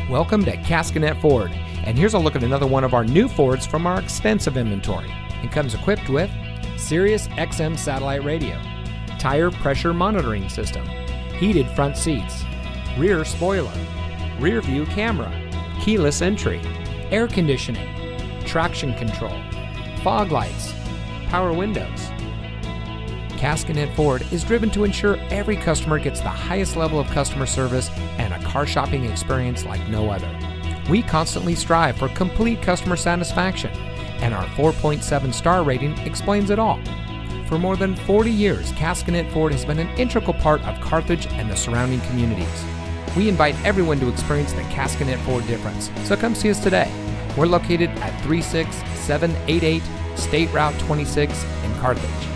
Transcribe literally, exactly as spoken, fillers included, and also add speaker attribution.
Speaker 1: Welcome to Cascanet Ford, and here's a look at another one of our new Fords from our extensive inventory. It comes equipped with Sirius X M satellite radio, tire pressure monitoring system, heated front seats, rear spoiler, rear view camera, keyless entry, air conditioning, traction control, fog lights, power windows. Cascanet Ford is driven to ensure every customer gets the highest level of customer service and a car shopping experience like no other. We constantly strive for complete customer satisfaction, and our four point seven star rating explains it all. For more than forty years, Cascanet Ford has been an integral part of Carthage and the surrounding communities. We invite everyone to experience the Cascanet Ford difference, so come see us today. We're located at three six seven eight eight State Route twenty-six in Carthage.